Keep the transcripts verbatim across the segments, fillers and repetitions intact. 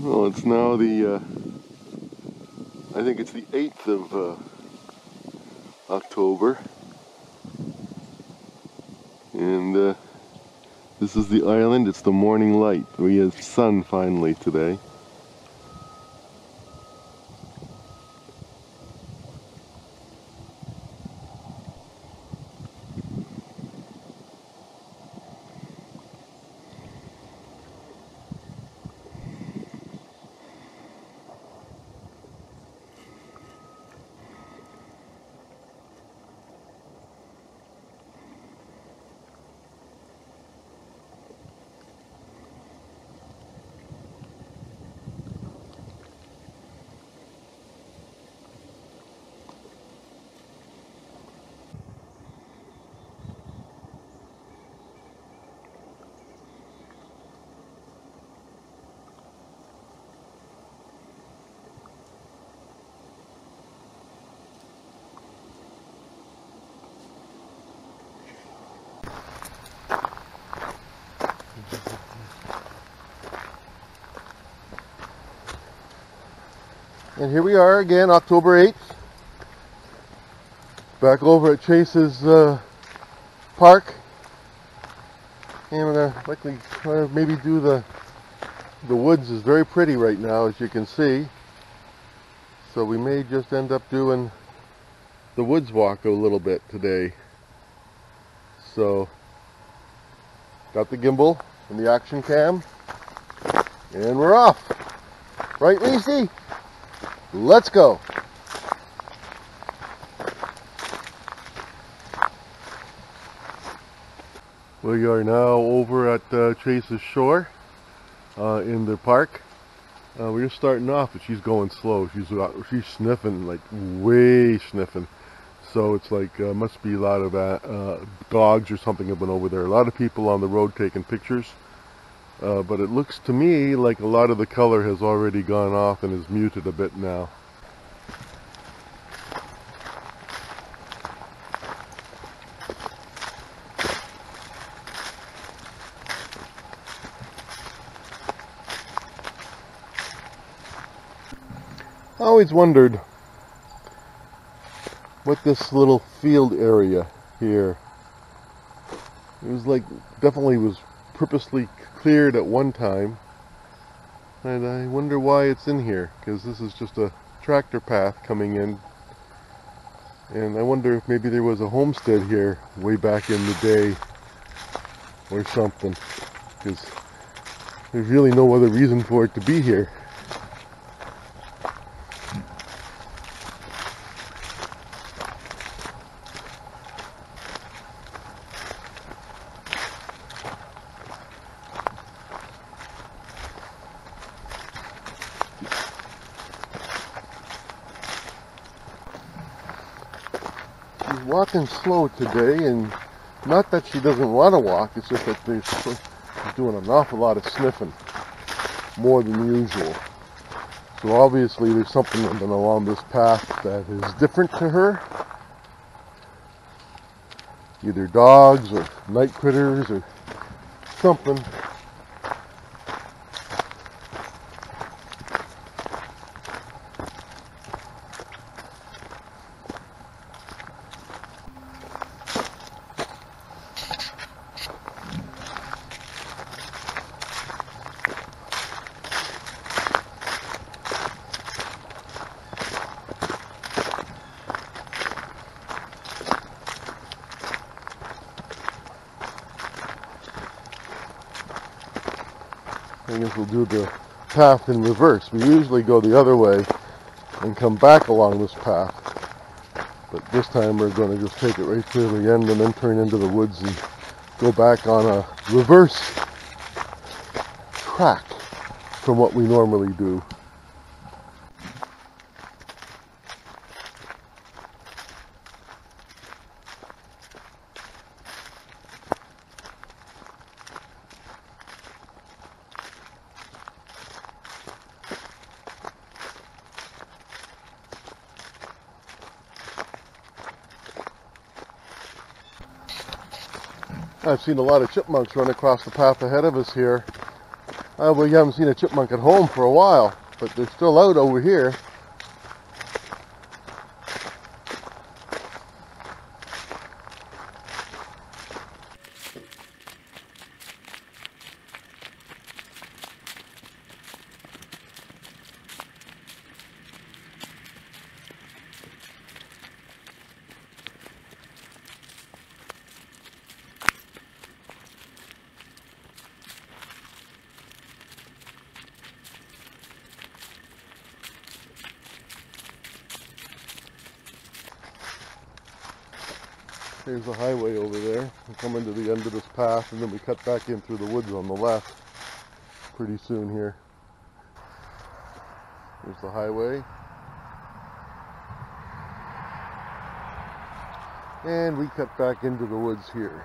Well, it's now the, uh, I think it's the eighth of uh, October. And uh, this is the island. It's the morning light. We have sun finally today. And here we are again, October eighth, back over at Chase's uh, park. And I'm gonna likely try to maybe do the the woods is very pretty right now, as you can see. So we may just end up doing the woods walk a little bit today. So got the gimbal and the action cam, and we're off. Right, Lacey? Let's go. We are now over at uh, Chase's shore uh, in the park. Uh, we're starting off, but she's going slow. She's uh, she's sniffing, like way sniffing. So it's like uh, must be a lot of uh, uh, dogs or something have been over there. A lot of people on the road taking pictures. Uh, but it looks to me like a lot of the color has already gone off and is muted a bit now. I always wondered what this little field area here, it was like, definitely was purposely cleared at one time, and I wonder why it's in here, because this is just a tractor path coming in, and I wonder if maybe there was a homestead here way back in the day or something, because there's really no other reason for it to be here. She's walking slow today, and not that she doesn't want to walk, it's just that she's doing an awful lot of sniffing, more than usual. So obviously there's something along this path that is different to her. Either dogs or night critters or something. I guess we'll do the path in reverse. We usually go the other way and come back along this path. But this time we're going to just take it right to the end and then turn into the woods and go back on a reverse track from what we normally do. I've seen a lot of chipmunks run across the path ahead of us here, Uh, we haven't seen a chipmunk at home for a while, but they're still out over here. There's the highway over there. We come into the end of this path and then we cut back in through the woods on the left pretty soon here. There's the highway. And we cut back into the woods here.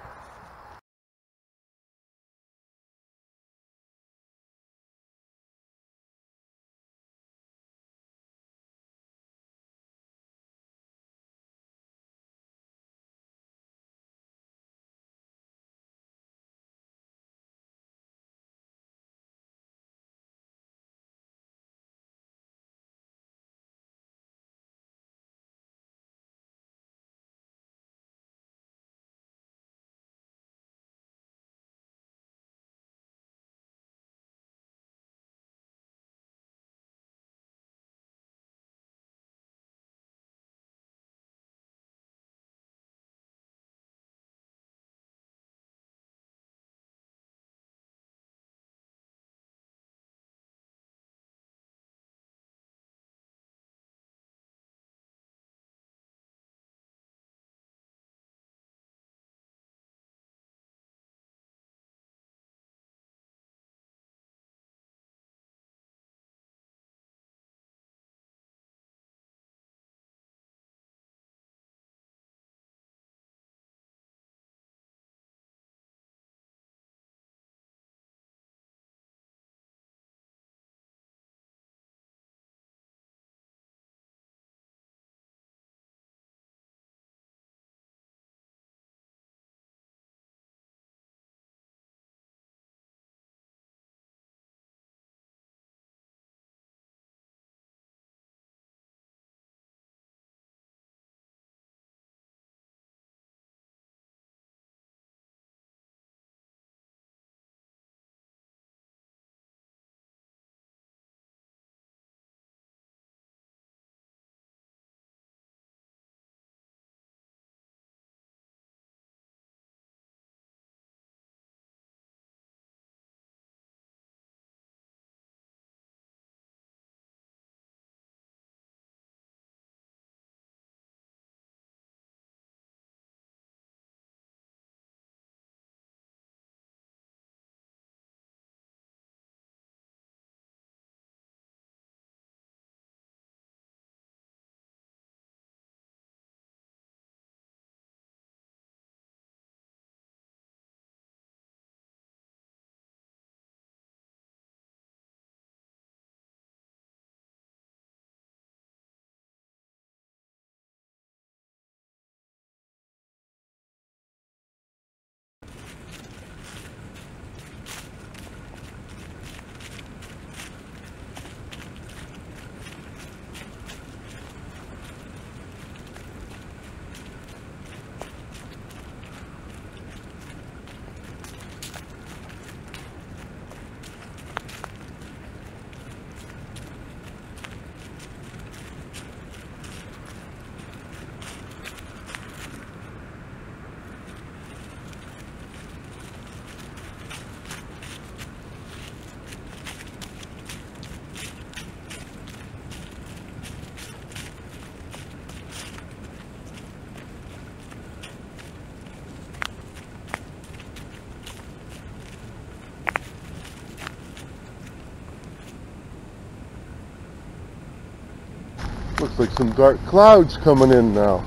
Looks like some dark clouds coming in now.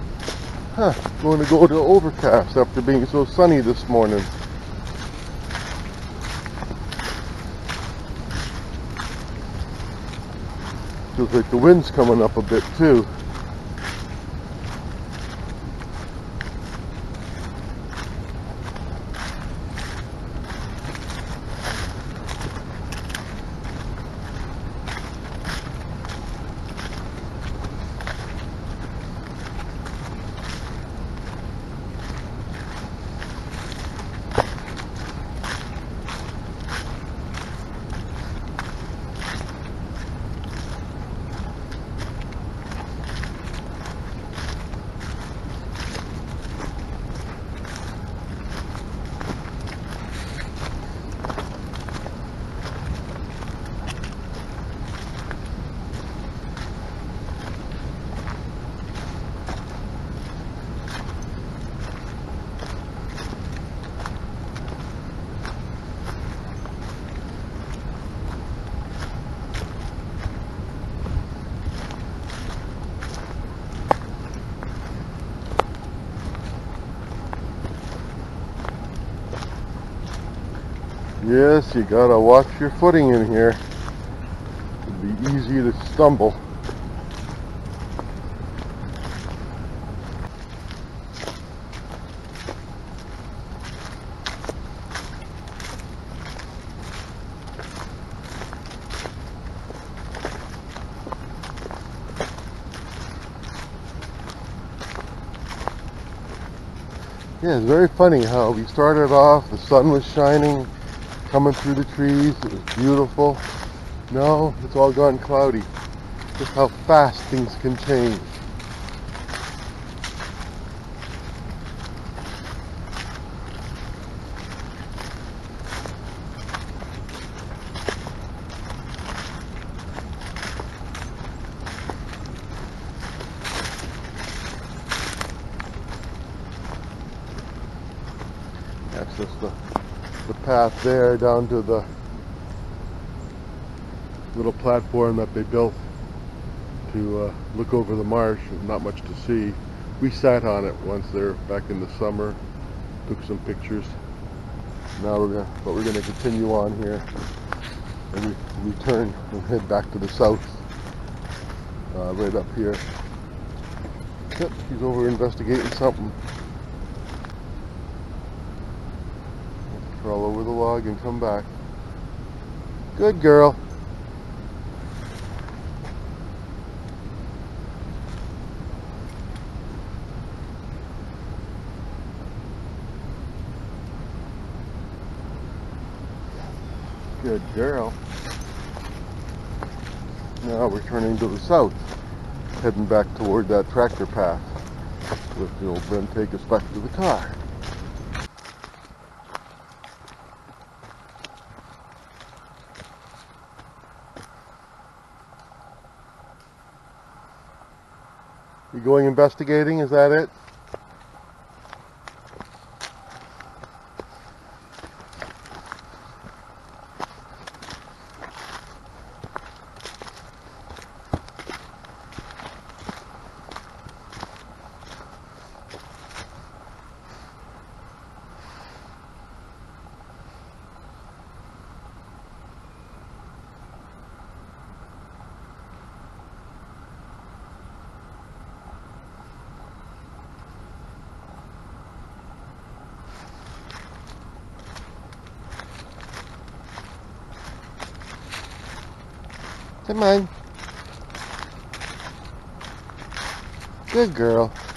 Huh, going to go to overcast after being so sunny this morning. Feels like the wind's coming up a bit too. Yes, you gotta watch your footing in here. It'd be easy to stumble. Yeah, it's very funny how we started off, the sun was shining, coming through the trees, it was beautiful. Now it's all gone cloudy. Just how fast things can change. That's just the, the path there down to the little platform that they built to uh, look over the marsh. There's not much to see. We sat on it once there back in the summer, took some pictures. Now we're gonna, but we're gonna continue on here and we return and head back to the south, uh, right up here. Yep, he's over investigating something. Crawl over the log and come back. Good girl. Good girl. Now we're turning to the south, heading back toward that tractor path. With the old Ben take us back to the car. You going investigating? Is that it? Come on. Good girl.